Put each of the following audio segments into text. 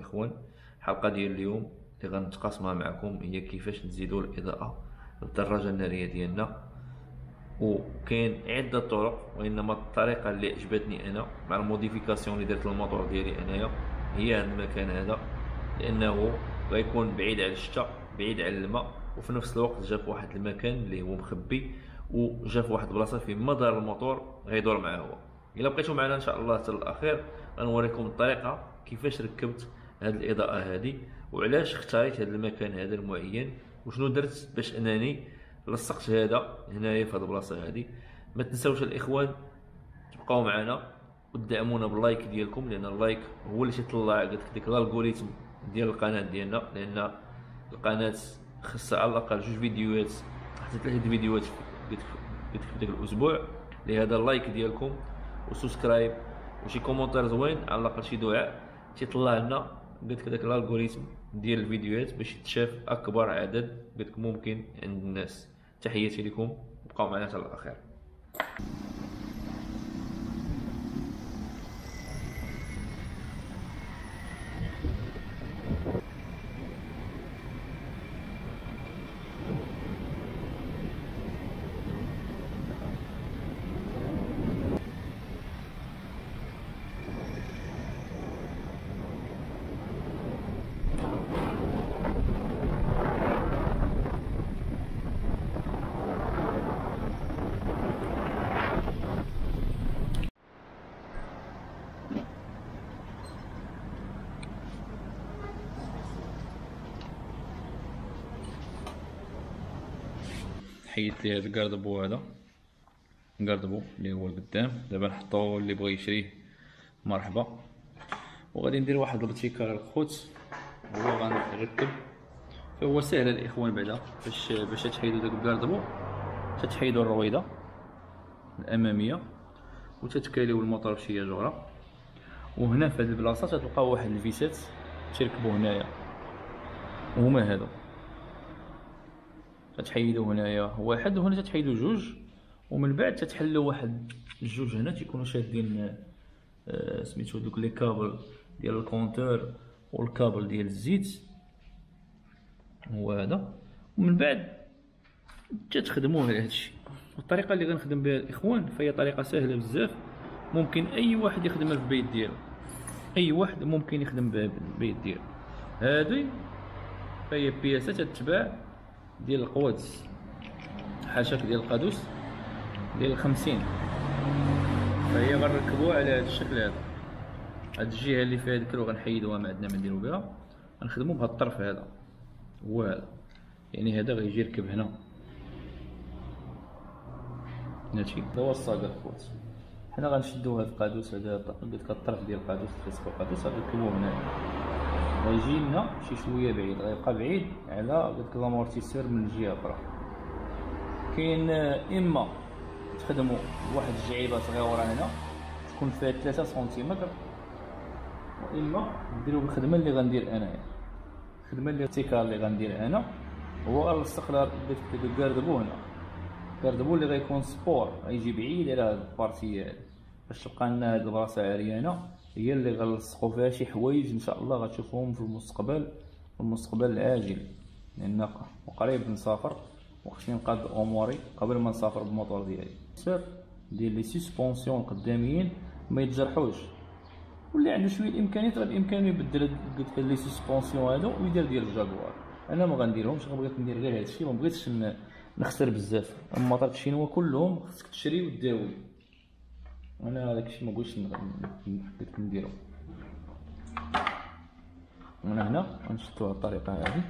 الاخوان، الحلقه ديال اليوم اللي غنتقاسمها معكم هي كيفاش نزيدوا الاضاءه للدراجه الناريه ديالنا. وكاين عده طرق، وانما الطريقه اللي عجبتني انا مع الموديفيكاسيون اللي درت للموتور ديالي انايا هي هذا المكان هذا، لانه غيكون بعيد على الشتاء، بعيد على الماء، وفي نفس الوقت جا في واحد المكان اللي هو مخبي، وجا في واحد البلاصه فين ما دار الموتور غيدور معاه هو. الا بقيتوا معنا ان شاء الله حتى الاخير غنوريكم الطريقه كيفاش ركبت هذه الاضاءه هذه، وعلاش اختاريت هذا المكان هذا المعين، وشنو درت باش انني لصقت هذا هنايا في هذه البلاصه هذه. ما تنساوش الاخوان تبقاو معنا ودعمونا باللايك ديالكم، لان اللايك هو اللي تيطلع قلت ديك الالغوريثم ديال القناه ديالنا، لان القناه خصها على الاقل 2 فيديوهات حتى 3 فيديوهات في داك الاسبوع. لهذا اللايك ديالكم وسبسكرايب وشي كومونتير زوين، على الاقل شي دعاء تيطلع لنا قلت داك الالغوريثم ديال الفيديوهات باش يتشاف اكبر عدد قلت ممكن عند الناس. تحياتي لكم، بقاو معنا حتى الاخير. حيدت لي هذا الكاردبو، هذا الكاردبو اللي هو القدام. دابا نحطو اللي بغى يشريه مرحبا، وغادي ندير واحد الابتكار الخوت هو غنركب. فهو سهل الاخوان بعدا باش تحيدوا داك الكاردبو، تتحيدوا الرويضه الاماميه وتتكاليو الموطور بشي جوره، وهنا في هذه البلاصه تلقاو واحد الفيسات تركبوا هنايا، وهما هادو تتحيدوا هنايا واحد، وهنا تتحيدوا جوج، ومن بعد تتحلوا واحد الجوج هنا تيكونوا شادين سميتو دوك لي كابل ديال الكونتور والكابل ديال الزيت هو هذا. ومن بعد تتخدموه على هادشي. الطريقه اللي غنخدم بها الاخوان فهي طريقه سهله بزاف، ممكن اي واحد يخدمها في البيت ديالو، اي واحد ممكن يخدم بها في البيت ديالو. هذه فهي بياسات تتباع ديال القوادس، حاشاك ديال القادوس ديال 50، فهي غنركبوها على هذا الشكل هذا. هاد الجهه اللي فيها الكرو غنحيدوها، ما عندنا ما نديرو بها، غنخدمو بهاد الطرف هذا هو هذا، يعني هذا غيجي يركب هنا. هادشي هو الصاقه الخوت. حنا غنشدو هاد القادوس هذا، قلت لك الطرف ديال القادوس خصك القادوس غنركبوه هنا، غيجي لنا شي شويه بعيد، غيبقى بعيد على قلت لك لامورتيسور من الجهه الاخرى. كاين اما تخدموا واحد الجعيبه صغيره هنا تكون فيها 3 سنتيمتر، واما ديروا بالخدمه اللي غندير انايا. الخدمه اللي الابتكار اللي غندير انا هو غنلصق لها داك الكاردبو هنا، الكاردبو اللي غيكون سبور غيجي بعيد على هاد البارتي هادي، باش تبقى لنا هاد البلاصه عريانه هي اللي غنلصقوا فيها شي حوايج ان شاء الله غتشوفوهم في المستقبل، في المستقبل العاجل، لان قريب نسافر وخصني نقاد اموري قبل ما نسافر بالموطور ديالي. سير ديال لي سسبونسيون القداميين ما يتجرحوش، واللي عنده شويه الامكانيات راه بامكانه يبدل قلت لي سسبونسيون هادو ويدير ديال الجاكوار. انا ما غنديرهمش، غنبغيت ندير غير هادشي، ما بغيتش نخسر بزاف. المطارات الشينوا كلهم خصك تشري وداوي، انا داكشي ما بغيتش قلت نديرو. من هنا غنشدو بهاد الطريقه هادي،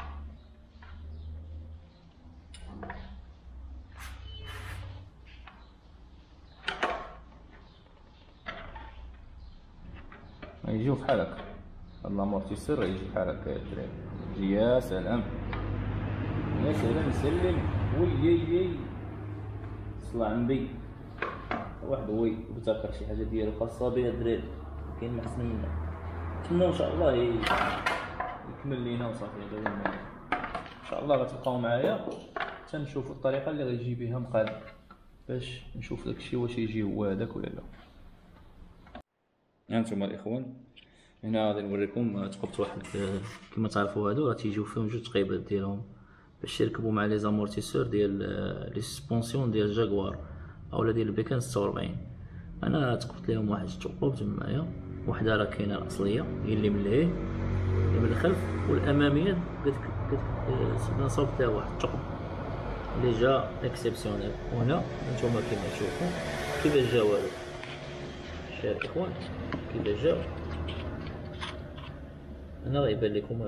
غيجيو بحال هكا. هاد لامورتيسور غيجي بحال هكا يا الدراري. يا سلام يا سلام سلم وييي صلى على النبي. واحد هو يبتكر شي حاجه ديالو خاصه بها الدراري، كاين ما احسن منه. نتمنى ان شاء الله يكمل لينا وصافي. هذا هو ان شاء الله غتبقاو معايا حتى نشوفوا الطريقه اللي غيجي بها مقاد، باش نشوف داكشي واش يجي هو هذاك ولا لا. هانتوما الاخوان هنا غادي نوريكم تقبت واحد كما تعرفوا هادو راه تيجيو فيهم جوج تقيبات ديالهم باش يركبوا مع لي زامورتيسور ديال لي سسبونسيون ديال جاكوار اولا ديال البيكان 46. انا تقبت لهم واحد الثقوب تمايا، وحده راه كاينه الاصليه هي اللي من اللهيه اللي من الخلف، والاماميه قد صوبت لها واحد الثقب اللي جا اكسبسيونيل. وهنا نتوما كيما تشوفوا كيفاش جاو هادو شايف الاخوان كيفاش جاو. هنا غيبان لكم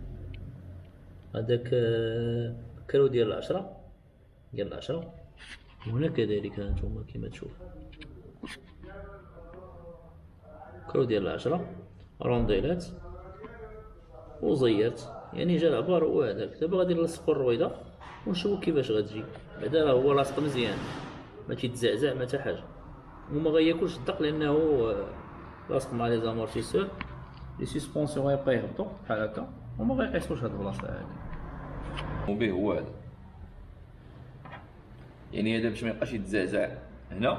هذاك كرو ديال العشرة، وهنا كذلك هانتوما كيما تشوفوا كرو ديال العشرة رونديلات وزيرت، يعني جا العبار هو هذاك. دابا غادي نلصقو الرويضه ونشوفو كيفاش غتجي. بعدا راه هو لاصق مزيان ما تيتزعزع ما حتى حاجه، وما غياكلش الدق لانه لاصق مع لي زامورتيسور. لي سسبونسيون غيبقى يهبطو بحال هكا وما غيقيسوش هاد البلاصه هادي. وبيه هو هذا، يعني هذا باش ما يبقاش يتزعزع هنا.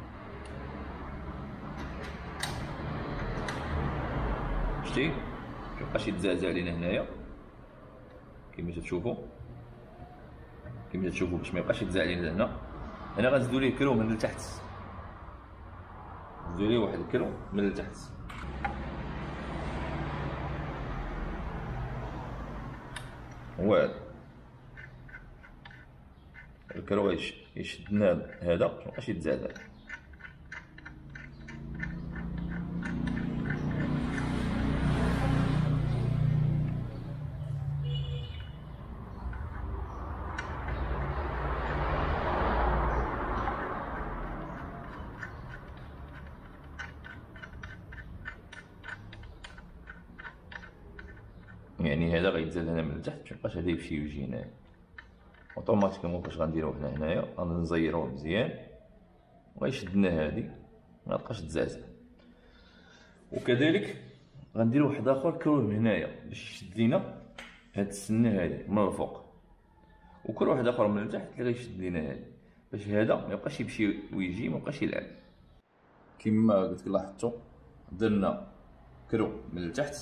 شتي ما يبقاش يتزعزع لينا هنايا كيما تشوفوا باش ما يبقاش يتزعزع لينا هنا. هنا غنزيدو ليه كرو من التحت، نزيدو ليه واحد الكرو من التحت. هو هذا الكرو يشدنا هذا باش ميبقاش يتزعزع. يعني هذا غيتزاد هنا من التحت باش ميبقاش هذا يمشي ويجي هنايا اوتوماتيكمون. فاش غنديروه هنايا غنزيروه مزيان وغيشدنا هادي ما تبقاش تزعزع. وكذلك غنديرو واحد اخر كرو من هنايا باش يشد لينا هاد السنه هادي من الفوق، وكرو واحد اخر من التحت اللي غيشد لينا هادي باش هذا ما يبقاش يمشي ويجي ما يبقاش يلعب. كما قلت لك لاحظتوا درنا كرو من التحت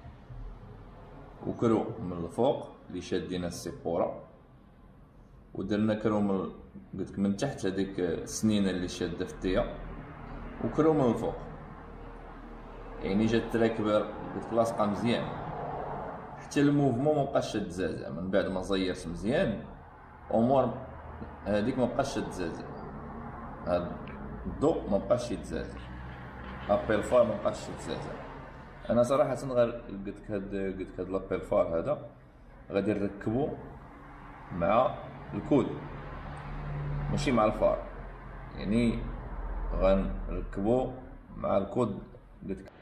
وكرو من الفوق اللي شادين السيبورا، ودرنا كرو من قلت لك من تحت هذيك السنينه اللي شاده في الديه، وكرو من الفوق. يعني جات راكبه قلت لك لاصقه مزيان حتى الموفمون مبقاش تزعزع. من بعد ما زيرت مزيان امور هذيك مبقاش تزعزع، هاد الضوء مبقاش يتزعزع، ابيل فار مبقاش يتزعزع. انا صراحه غير قلت لك هاد لابيل فار هذا غادي نركبو مع الكود ماشي مع الفار، يعني غنركبو مع الكود. قلت لك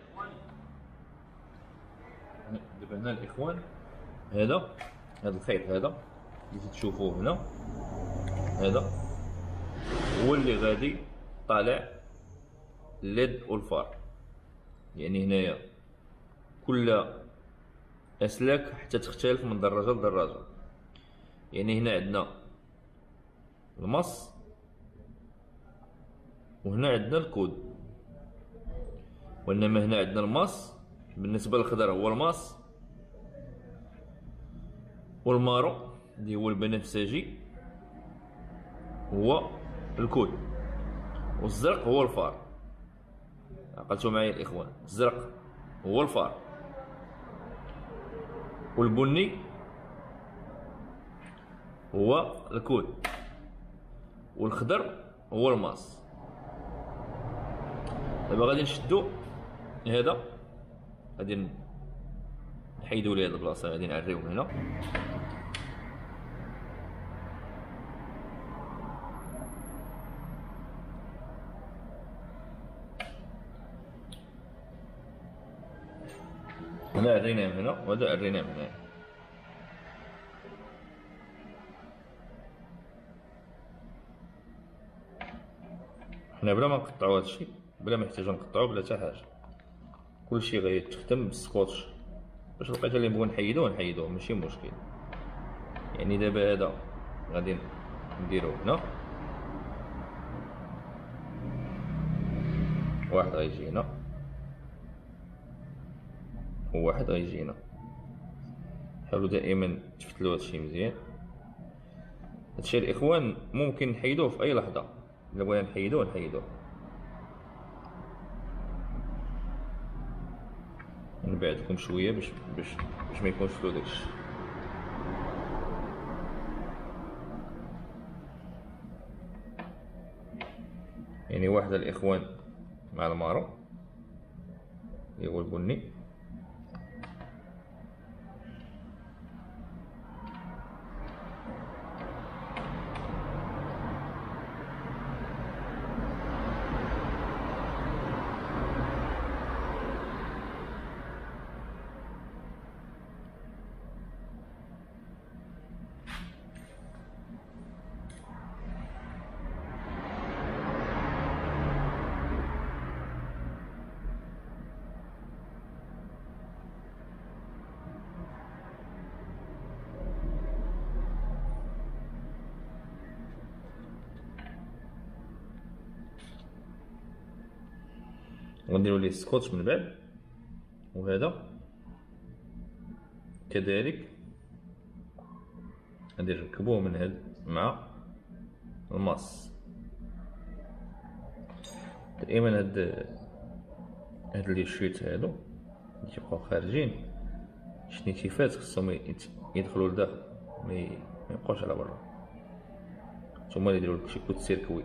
دابا هنا الاخوان هذا الخيط هذا اللي تشوفوه هنا هذا هو اللي غادي طالع الليد والفار. يعني هنايا كل اسلاك حتى تختلف من دراجه لدراجه. يعني هنا عندنا المص وهنا عندنا الكود، وانما هنا عندنا المص بالنسبه للخضر هو المص، والمارو اللي هو البنفسجي هو الكود، والزرق هو الفار. عقلتوا معايا الاخوان؟ الزرق هو الفار، والبني هو الكود، والخضر هو الماس. دابا غادي نشدو هذا، غادي نحيدو ليه هاد البلاصه، غادي نعريو هنا. هنا عريناه من هنا وهذا عريناه من هنا. حنا بلا ما نقطعو هادشي، بلا ما نحتاجو نقطعو بلا حتى حاجه، كلشي غيتخدم بالسكوتش. باش لقيت اللي نبغيو نحيدوه ماشي مشكل. يعني دابا هذا غادي نديروه هنا، واحد غيجي هنا، وواحد غيجي هنا. حاولوا دائما تفتلوا هادشي مزيان. هادشي الاخوان ممكن نحيدوه في اي لحظه، الا بغينا نحيدوه. نبعدكم شويه باش ما يكونش فلو داكشي. يعني واحد الاخوان مع المارو اللي هو البني، غنديرو ليه سكوتش من بعد، وهذا كذلك غادي نركبوه من هاد مع الماس. دائما هاد لي شيت هادو اللي تيبقاو خارجين شنيتيفات خصهم يدخلوا لداخل، ما يبقاوش على برا. نتوما اللي يديروا لك شي كود سيركوي.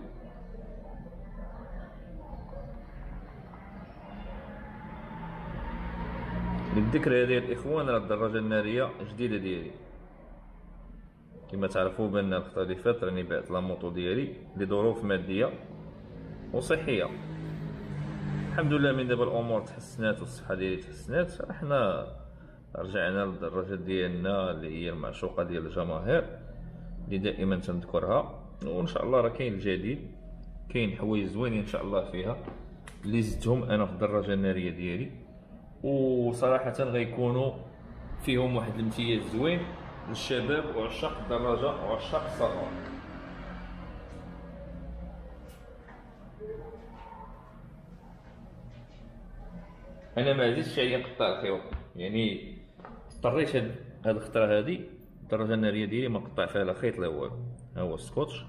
للذكر هذه الاخوان، راه الدراجه الناريه جديده ديالي. كما تعرفوا بان الخطره اللي فات راني بعت لا موطو ديالي لظروف ماديه وصحيه. الحمد لله من دابا الامور تحسنات والصحه ديالي تحسنات، حنا رجعنا للدراجه ديالنا اللي هي المعشوقه ديال الجماهير اللي دائما تنذكرها. وان شاء الله راه كاين الجديد، كاين حوايج زوينين ان شاء الله فيها اللي زدتهم انا في الدراجه الناريه ديالي، وصراحه غيكونوا فيهم واحد الامتياز زوين للشباب وعشاق الدراجه وعشاق السفر. انا ما زدتش عليا نقطع الخيوط، يعني اضطريت هاد الخطره هادي الدراجه الناريه ديالي ما نقطع فيها لا خيط لا والو. ها هو السكوتش،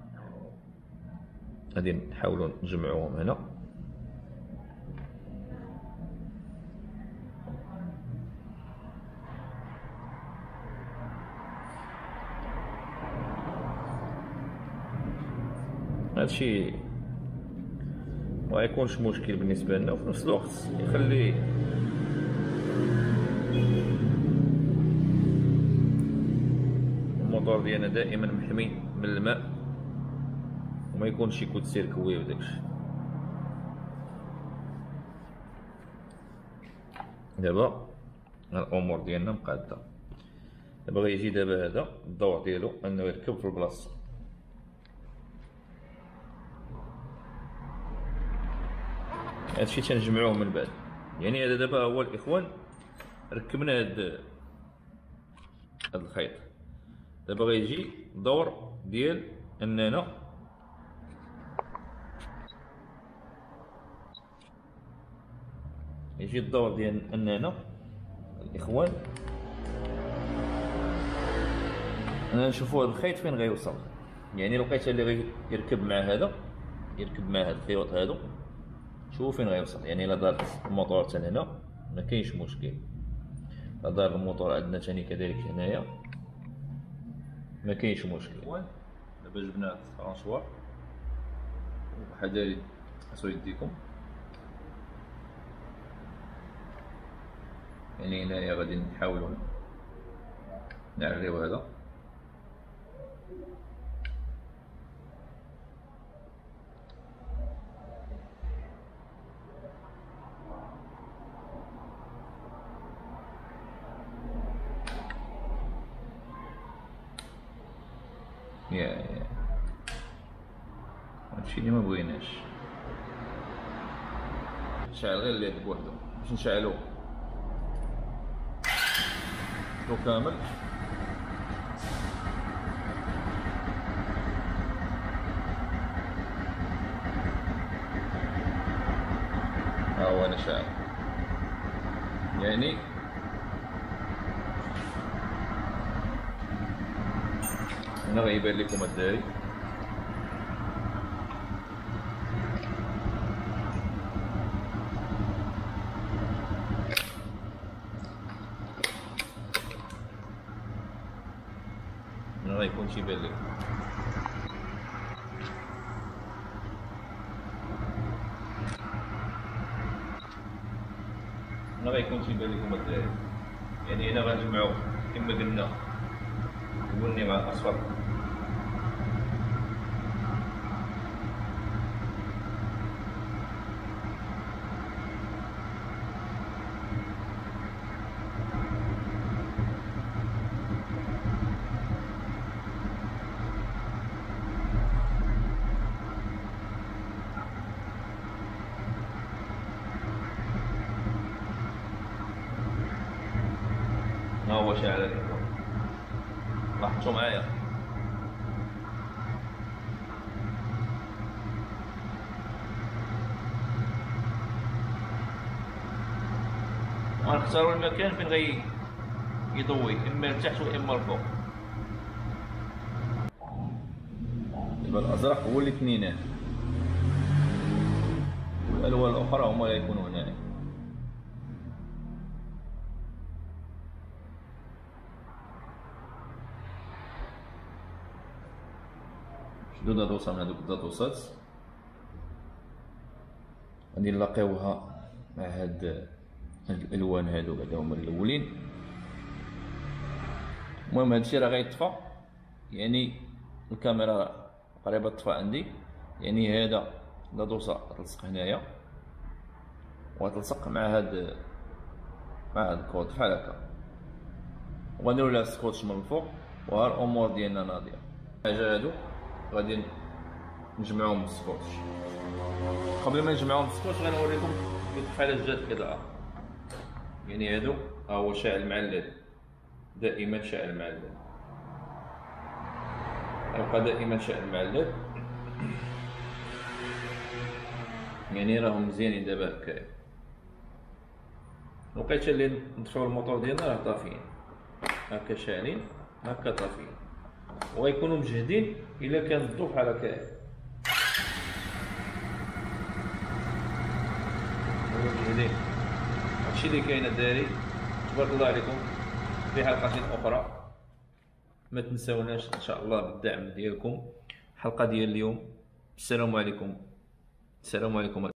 غادي نحاولوا نجمعوهم هنا. هادشي ما يكونش مشكل بالنسبه لنا، وفي نفس الوقت يخلي الموتور ديالنا دائما محمي من الماء وما يكونش يكون سيركوي وداكشي. دابا الامور ديالنا مقاده. دابا غيجي دابا هذا الدور ديالو انه يركب في البلاصه. هادشي تنجمعوه من بعد. يعني هذا دابا هو الاخوان ركبنا هاد الخيط. دابا غيجي دور ديال اننا يجي الدور ديال اننا الاخوان انا نشوفوا هاد الخيط فين غيوصل. يعني الوقيته اللي غيركب مع هذا، يركب مع هاد الخيوط هادو، شوفوا فين غيوصل. يعني الا دار الموتور حتى هنا ما كاينش مشكل، الا دار الموتور عندنا ثاني كذلك هنايا ما كاينش مشكل. دابا جبنا الفرانشوار وحذاري تقصوا يديكم. يعني هنايا غادي نحاولوا نعريو هذا. هادشي اللي ما بغيناش. نشعل غير الليد بوحدو باش نشعلو كامل. ها هو انا شاعل. يعني ثاني. هنا غيبان لكم الداري. هنا غيكون تيبان لكم. هنا غيكون تيبان لكم الداري. يعني هنا غنجمعو كما قلنا البني مع الاصفر. ها هو شاعل الإخوة، لاحظتوا معايا. غنختارو المكان فين يضوي، اما لتحت واما لفوق. دابا الازرق هو اللي اثنينات، والالوان الاخرى هما اللي يكونوا هنا. شدو دادوسا من هادوك الدادوسات غادي نلاقيوها مع هاد الالوان هادو، بعدا هما الاولين. المهم هادشي راه غيطفى، يعني الكاميرا قريبه تطفى عندي، يعني هذا دادوسا غتلصق هنايا وغتلصق مع هاد الكود بحال هكا، وغنديرو لها سكوتش من الفوق، وها الامور ديالنا ناضيه. الحاجه هادو غادي نجمعوهم بالسكوتش. قبل ما نجمعوهم بالسكوتش غنوريكم بحال جات الاضاءه. يعني هادو ها هو شاعل مع الليل، دائما شاعل مع الليل، يبقى دائما شاعل مع الليل. يعني راهم مزيانين دابا هكايا. الوقيته اللي نطفيو الموطور ديالنا راه طافيين هكا، شاعلين هكا طافيين، وغيكونوا مجهدين الا كان الضو بحال هكايا. مجهدين. هادشي اللي كاين الدراري. تبارك الله عليكم. في حلقة اخرى ما تنساوناش ان شاء الله بالدعم ديالكم. الحلقة ديال اليوم. السلام عليكم. السلام عليكم.